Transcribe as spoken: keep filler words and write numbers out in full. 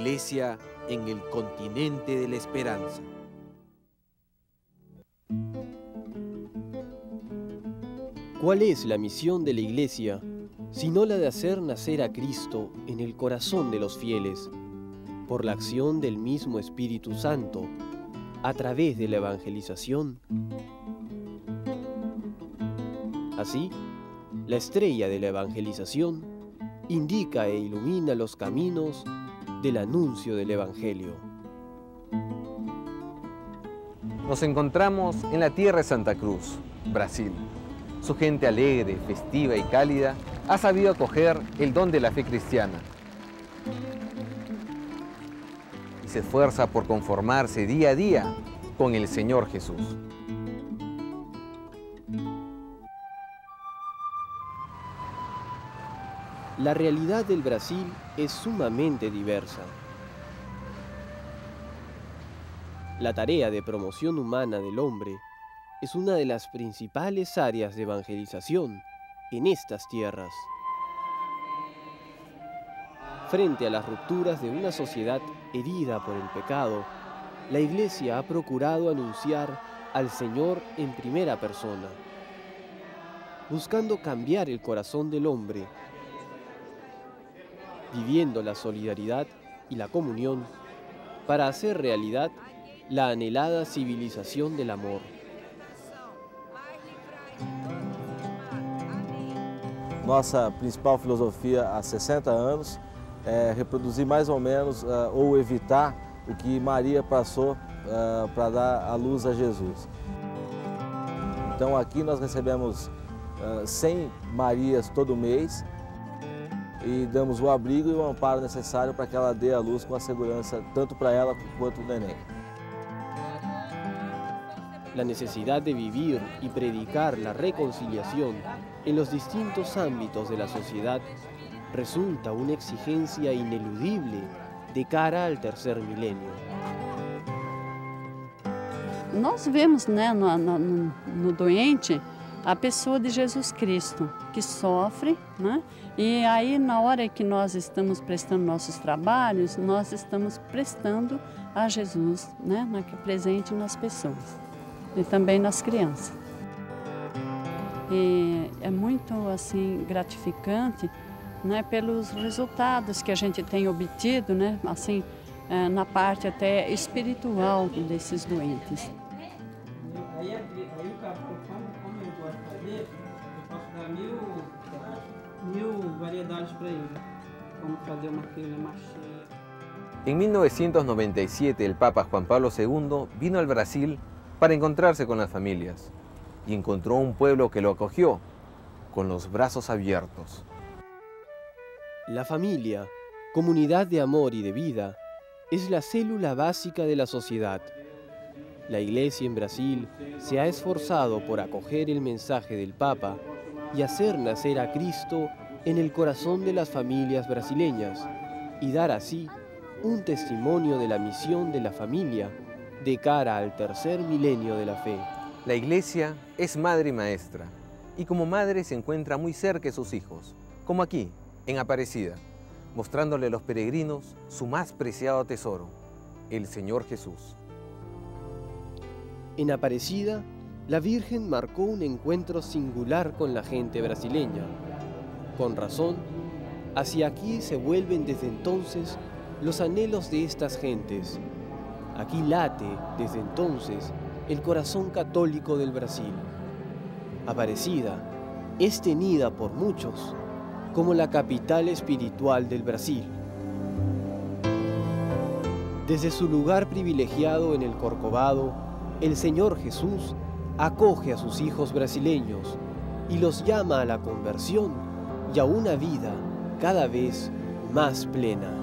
Iglesia en el continente de la esperanza. ¿Cuál es la misión de la Iglesia, sino la de hacer nacer a Cristo en el corazón de los fieles, por la acción del mismo Espíritu Santo, a través de la evangelización? Así, la estrella de la evangelización indica e ilumina los caminos del anuncio del Evangelio. Nos encontramos en la tierra de Santa Cruz, Brasil. Su gente alegre, festiva y cálida ha sabido acoger el don de la fe cristiana y se esfuerza por conformarse día a día con el Señor Jesús. La realidad del Brasil es sumamente diversa. La tarea de promoción humana del hombre es una de las principales áreas de evangelización en estas tierras. Frente a las rupturas de una sociedad herida por el pecado, la Iglesia ha procurado anunciar al Señor en primera persona, buscando cambiar el corazón del hombre, viviendo la solidaridad y la comunión para hacer realidad la anhelada civilización del amor. Nossa principal filosofia há sessenta anos é reproduzir mais ou menos uh, ou evitar o que Maria passou uh, para dar a luz a Jesus. Então aqui nós recebemos uh, cem Marias todo mês e damos o abrigo e o amparo necessário para que ela dê a luz com a segurança tanto para ela quanto o neném. La necesidad de vivir y predicar la reconciliación en los distintos ámbitos de la sociedad resulta una exigencia ineludible de cara al tercer milenio. Nós vemos, né, no, no, no doente a pessoa de Jesus Cristo, que sofre, né? E aí na hora que nós estamos prestando nossos trabalhos, nós estamos prestando a Jesus, né, presente nas pessoas e também nas crianças. E é muito assim gratificante, né, pelos resultados que a gente tem obtido, né, assim, é, na parte até espiritual desses doentes. Aí, aí o cara, como eu gosto de fazer, eu posso dar mil, mil variedades para ele, como fazer uma trilha mais cheia. En mil novecientos noventa y siete, el Papa Juan Pablo segundo vino al Brasil para encontrarse con las familias y encontró un pueblo que lo acogió con los brazos abiertos. La familia, comunidad de amor y de vida, es la célula básica de la sociedad. La Iglesia en Brasil se ha esforzado por acoger el mensaje del Papa y hacer nacer a Cristo en el corazón de las familias brasileñas y dar así un testimonio de la misión de la familia de cara al tercer milenio de la fe. La Iglesia es madre y maestra, y como madre se encuentra muy cerca de sus hijos, como aquí, en Aparecida, mostrándole a los peregrinos su más preciado tesoro, el Señor Jesús. En Aparecida, la Virgen marcó un encuentro singular con la gente brasileña. Con razón, hacia aquí se vuelven desde entonces los anhelos de estas gentes. Aquí late, desde entonces, el corazón católico del Brasil. Aparecida es tenida por muchos como la capital espiritual del Brasil. Desde su lugar privilegiado en el Corcovado, el Señor Jesús acoge a sus hijos brasileños y los llama a la conversión y a una vida cada vez más plena.